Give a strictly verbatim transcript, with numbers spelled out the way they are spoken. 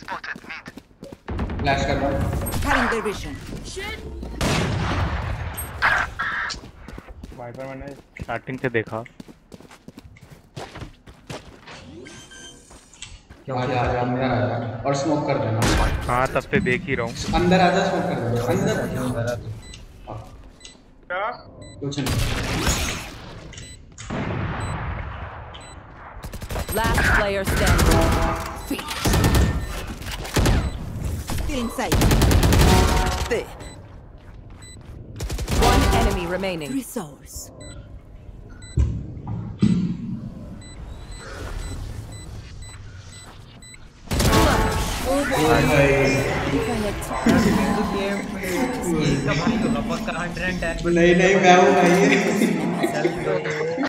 Flash कर रहा हूँ। वाइपर मैंने स्टार्टिंग से देखा। आजा आजा अंदर आजा और स्मोक कर देना। हाँ तब से देख ही रहा हूँ। अंदर आजा स्मोक कर देना अंदर। क्या? कुछ नहीं। Last player standing. Still inside. There. One enemy remaining. Three souls. नहीं नहीं मैं हूँ भाई। चल तो